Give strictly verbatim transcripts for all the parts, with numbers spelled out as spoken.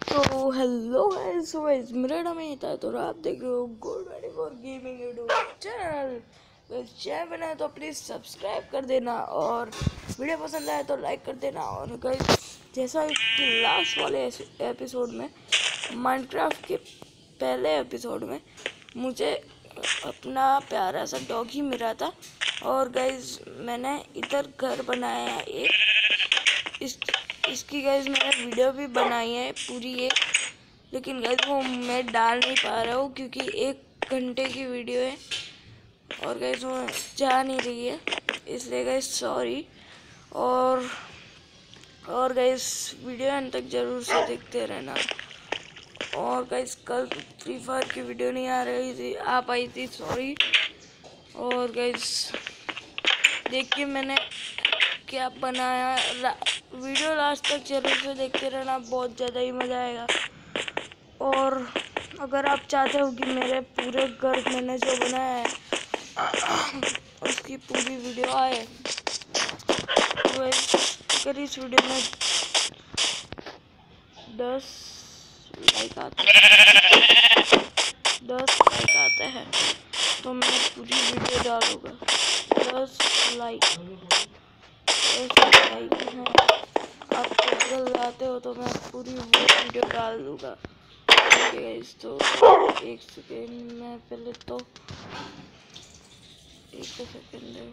तो hello guys, so guys मेरा नाम है था तो आप देख रहे हो gold twenty four gaming YouTube channel. तो चैनल बना है तो प्लीज़ सब्सक्राइब कर देना और वीडियो पसंद आए तो लाइक कर देना। और गाइस जैसा कि लास्ट वाले एपिसोड में माइनक्राफ्ट के पहले एपिसोड में मुझे अपना प्यारा सा डॉग ही मिला था। और गाइस मैंने इधर घर बनाया है एक, इस इसकी गाइस मैंने वीडियो भी बनाई है पूरी एक, लेकिन गाइस वो मैं डाल नहीं पा रहा हूँ क्योंकि एक घंटे की वीडियो है और गाइस वो जा नहीं रही है, इसलिए गाइस सॉरी। और और गाइस वीडियो अंत तक जरूर से देखते रहना। और गाइस कल फ्री फायर की वीडियो नहीं आ रही थी, आ पाई थी, सॉरी। और गाइस देखिए मैंने क्या बनाया, वीडियो लास्ट तक जरूर से देखते रहना, बहुत ज़्यादा ही मज़ा आएगा। और अगर आप चाहते हो कि मेरे पूरे घर मैंने जो बनाया है उसकी पूरी वीडियो आए तो अगर इस वीडियो में दस लाइक आते हैं दस लाइक आते हैं तो मैं पूरी वीडियो डालूँगा। दस लाइक दस लाइक हैं आप अगर लाते हो तो मैं पूरी वीडियो डाल दूँगा। ओके गाइस, तो एक सेकेंड में पहले तो एक सेकेंड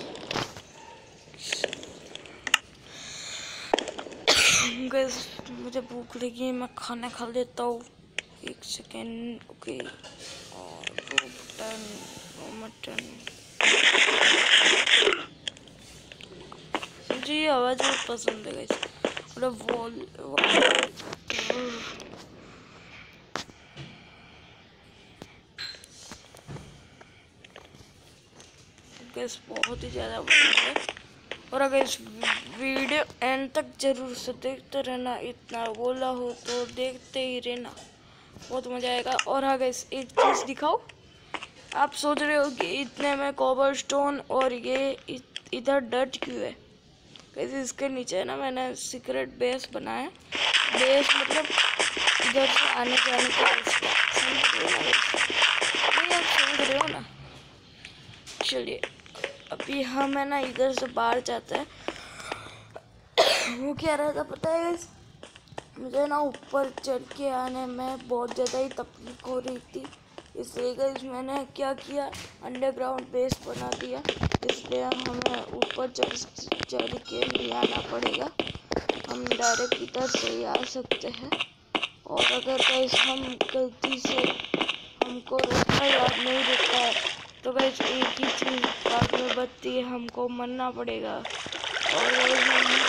गाइस मुझे भूख लगी है, मैं खाना खा लेता हूँ। एक सेकेंड। ओके, और मटन मटन मुझे ये आवाज़ बहुत पसंद है गाइस, मतलब वॉल गाइस बहुत ही ज़्यादा पसंद है। और अगर इस वीडियो एंड तक जरूर से देखते रहना, इतना बोला हो तो देखते ही रहना, बहुत मज़ा आएगा। और हाँ गाइस एक चीज़ दिखाओ, आप सोच रहे हो कि इतने में कोबलस्टोन और ये इधर डर्ट क्यों है। गाइस इसके नीचे ना मैंने सीक्रेट बेस बनाया, बेस मतलब इधर से आने जाने का रास्ता, नहीं आप समझ रहे हो ना। चलिए अभी हम है ना इधर से बाहर जाते हैं। वो क्या रहा था पता है गाइस, मुझे ना ऊपर चढ़ के आने में बहुत ज़्यादा ही तकलीफ हो रही थी, इसलिए गाइस मैंने क्या किया, अंडरग्राउंड बेस बना दिया। इसलिए हमें ऊपर चढ़ चढ़ के नहीं आना पड़ेगा, हम डायरेक्ट इधर से ही आ सकते हैं। और अगर गाइस हम गलती से हमको रास्ता याद नहीं रहता है तो गाइस एक ही चीज़ बाद में बचती है, हमको मरना पड़ेगा। और गाइस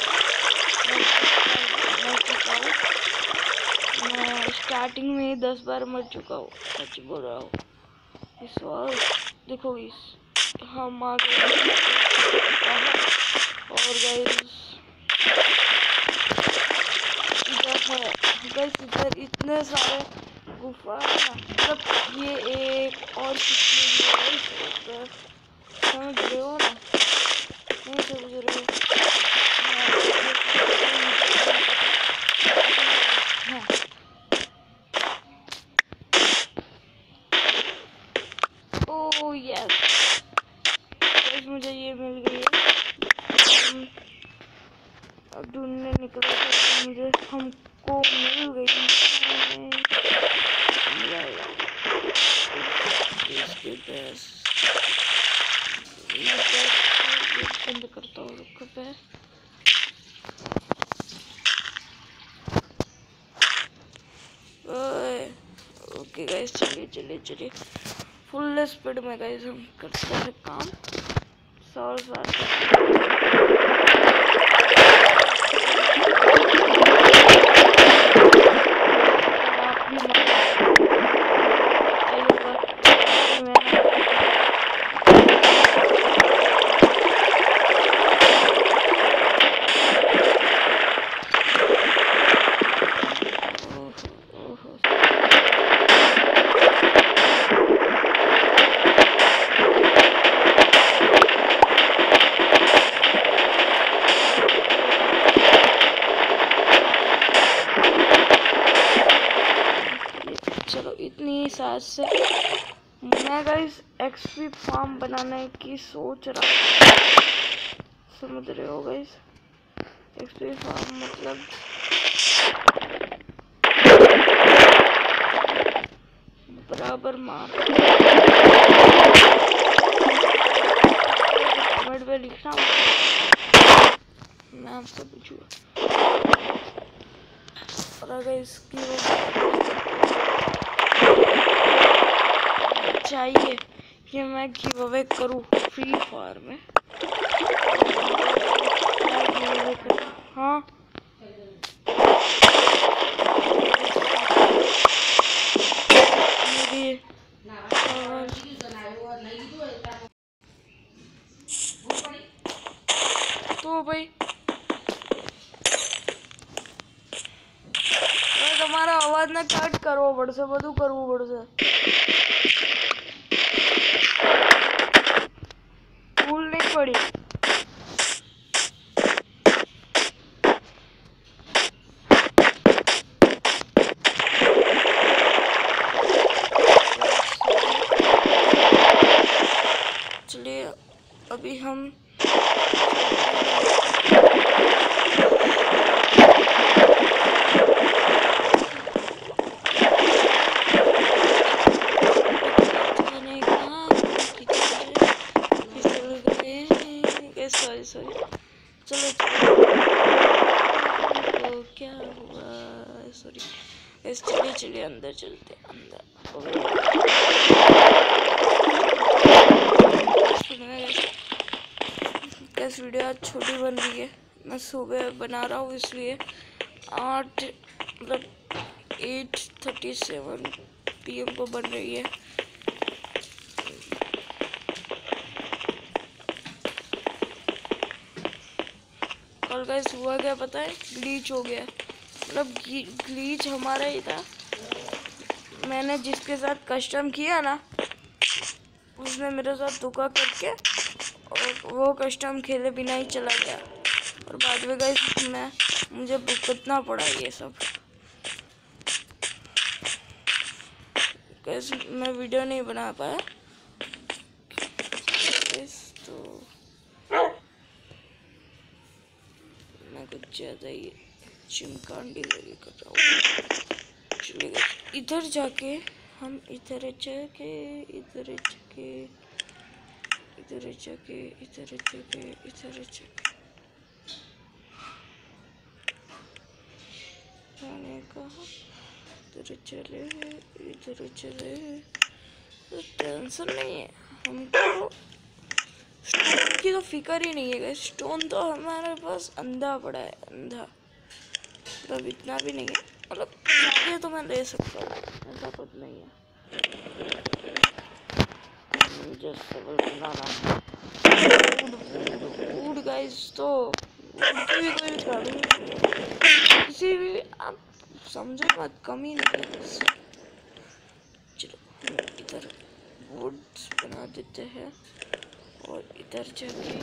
मर चुका हूँ, मैं स्टार्टिंग में ही दस बार मर चुका हूँ, सच बोल रहा हूँ। इस बार देखो इस हम आ गए और गाइस इधर है गाइस, इधर इतने सारे गुफा है, मतलब ये एक और कितने समझ रहे हो ना, नहीं समझ रहे हो। ओह यस गाइस मुझे ये मिल गई है, अब ढूंढने निकला था मुझे, हमको मिल गई बंद करता हूँ, रुको पे। ओके गाइस चलिए चलिए चलिए फुल स्पीड में गाइस हम करते हैं काम सौ साल। साथ से मैं गाइस एक्सपी फार्म बनाने की सोच रहा हूँ, समझ रहे हो गाइस। एक्सपी फार्म मतलब बराबर मार। कमेंट में लिखना मैं आपसे पूछूंगा। और अगर इसकी वो चाहिए कि मैं गिव अवे करूँ फ्री फायर में, हाँ मेरी तो भाई तुम्हारा आवाज ना कट करो बड़ से बधु करવું પડશે। भूल नहीं पड़ी। चलिए अभी हम सॉरी सॉरी चलो तो क्या हुआ, सॉरी इस चलिए चलिए अंदर चलते अंदर। कैस वीडियो आज छोटी बन रही है, मैं सुबह बना रहा हूँ इसलिए आठ मतलब eight thirty seven P M को बन रही है। कल गाइस हुआ क्या पता है, ग्लीच हो गया। मतलब ग्लीच हमारा ही था, मैंने जिसके साथ कस्टम किया ना उसने मेरे साथ धोखा करके और वो कस्टम खेले बिना ही चला गया। और बाद में गाइस मैं मुझे भुगतना पड़ा ये सब। गाइस मैं वीडियो नहीं बना पाया तो मैं कुछ ज़्यादा ही चिमकांडी लगी कर रहा हूँ। चलिए इधर जाके हम इधर जाके इधर जाके इधर जाके इधर जाके इधर जाके मैंने कहा इधर चले इधर चले, तो टेंशन नहीं है हमको, स्टोन की तो फिक्र ही नहीं है। स्टोन तो हमारे पास अंधा पड़ा है, अंधा मतलब इतना भी नहीं है, मतलब ये तो मैं ले सकता हूँ, ऐसा कुछ नहीं है। मुझे सवाल बनाना वुड गाइस, तो वुड की भी कोई कमी किसी भी आप समझो मत, कमी नहीं है। चलो इधर वुड बना देते हैं और इधर जाके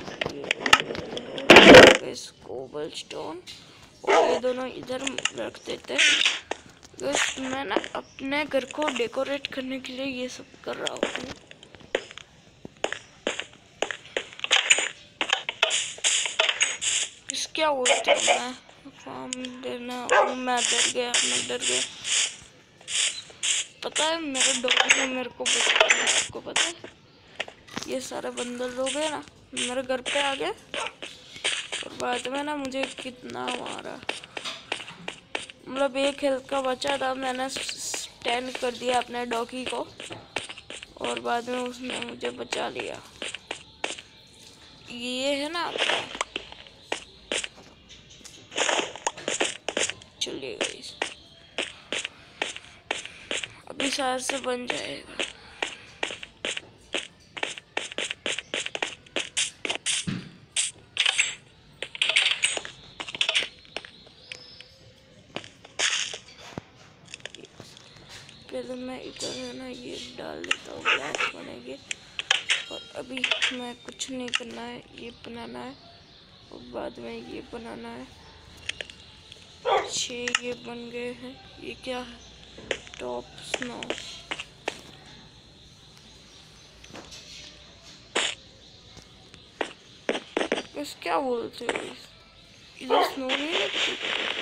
कोबल स्टोन और ये दोनों इधर रख देते हैं। बस मैं ना अपने घर को डेकोरेट करने के लिए ये सब कर रहा हूँ। इस क्या बोलते हैं, मैं फार्म देना मैं डर गया मैं डर गया पता है मेरे डॉग ने मेरे को बचाया, आपको पता है। ये सारे बंदर लोग हैं ना मेरे घर पे आ गए और बाद में ना मुझे कितना मारा, मतलब एक हेल्थ का बचा था, मैंने स्टैंड कर दिया अपने डॉगी को और बाद में उसने मुझे बचा लिया। ये है ना आपका, चलिए गाइस अभी शायद से बन जाएगा। पहले मैं इधर है ना ये डाल देता हूँ, ब्लैक बनेंगे। और अभी मैं कुछ नहीं करना है, ये बनाना है और बाद में ये बनाना है। छः ये बन गए हैं। ये क्या है, टॉप स्नो, बस क्या बोलते हो इधर स्नो नहीं लगती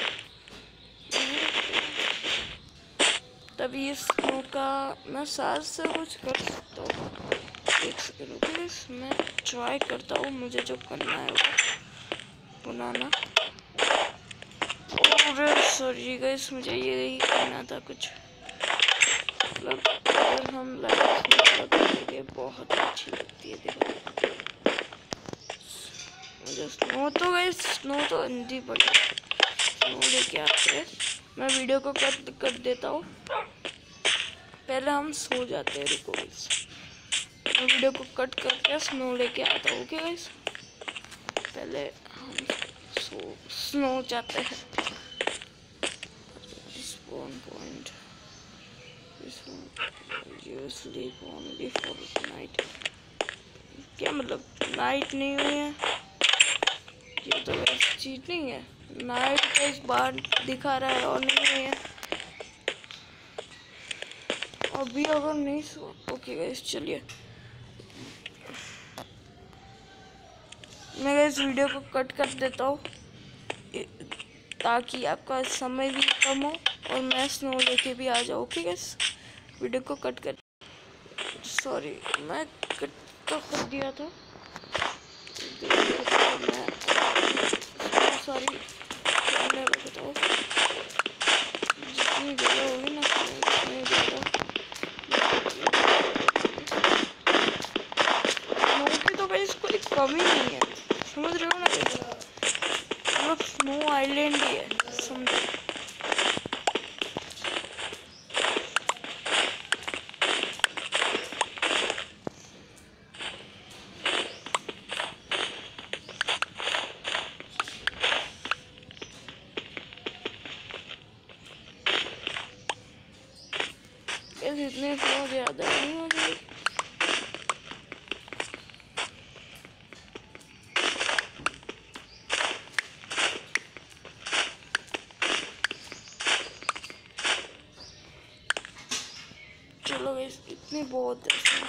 तभी इस स्नो का मैं साथ से कुछ कर सकता हूँ। एक सेकेंड ओके मैं ट्राई करता हूँ मुझे जो करना है वो बनाना। और सॉरी गाइस मुझे यही करना था कुछ मतलब अगर हम लाइट लगाएंगे बहुत अच्छी लगती है। देखो मुझे स्नो तो गाइस स्नो तो अंधी पड़ी स्नो लेके आते हैं। मैं वीडियो को कट कर देता हूँ पहले हम सो जाते हैं। रुको गाइस मैं वीडियो को कट करके स्नो लेके आता हूँ। ओके गाइस पहले हम सो स्नो जाते हैं। Spawn point. This one you sleep only for night. क्या मतलब नाइट नहीं हुई है ये तो वैसे चीटिंग है। नाइट का इस बार दिखा रहा है और नहीं हुई है अभी अगर नहीं सो। ओके गाइस चलिए मैं इस वीडियो को कट कर देता हूँ ताकि आपका समय भी कम हो और मैं स्नो लेके भी आ जाऊँ। ओके गाइस वीडियो को कट कर सॉरी मैं कट तो कर दिया था। सॉरी मैं बताओ जितनी जगह होगी ना उतनी ज़्यादा स्नो की तो गाइस कोई कमी नहीं है समझ रहे हो ना मतलब स्नो आइलैंड ही है समझो। इतने स्नो ज़्यादा नहीं हो गए। चलो गाइस इतने बहुत है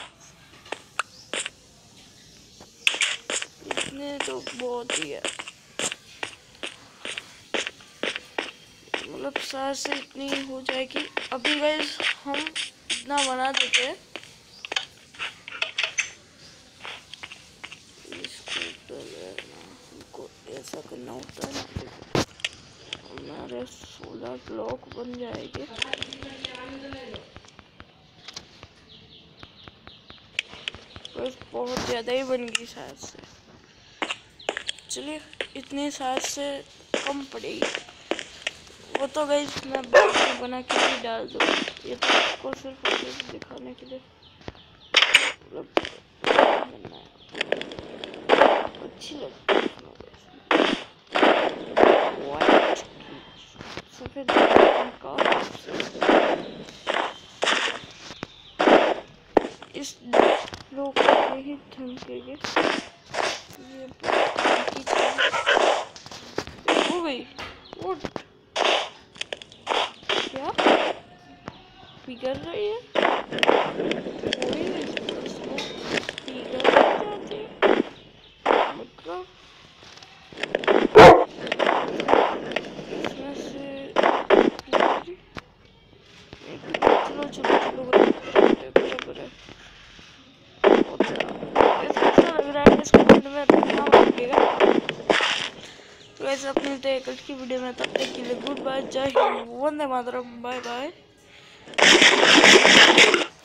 इतने तो बहुत ही है मतलब साथ से इतनी हो जाएगी। अभी गाइस हम इतना बना देते हैं इसको पहले ना हमको ऐसा करना होता है हमारे सोलर ब्लॉक बन जाएंगे। बस बहुत ज़्यादा ही बन गई शायद से चलिए इतने शायद से कम पड़ेगी वो तो गाइस मैं बना के भी डाल दूँ। ये तो आपको सिर्फ दिखाने के लिए मतलब अच्छी लगती है वाइट सफेद का इस लोग ही थमकेंगे ये हो गई वो क्या बिगड़ रही है बिगड़ जाती है मतलब इसमें से चलो चलो चलो बराबर है ऐसा लग रहा है इसको में रखना लगेगा। तो ऐसे अपनी कल की वीडियो में तब तक के लिए गुड बाय जय हिंद वंदे मातरम बाय बाय।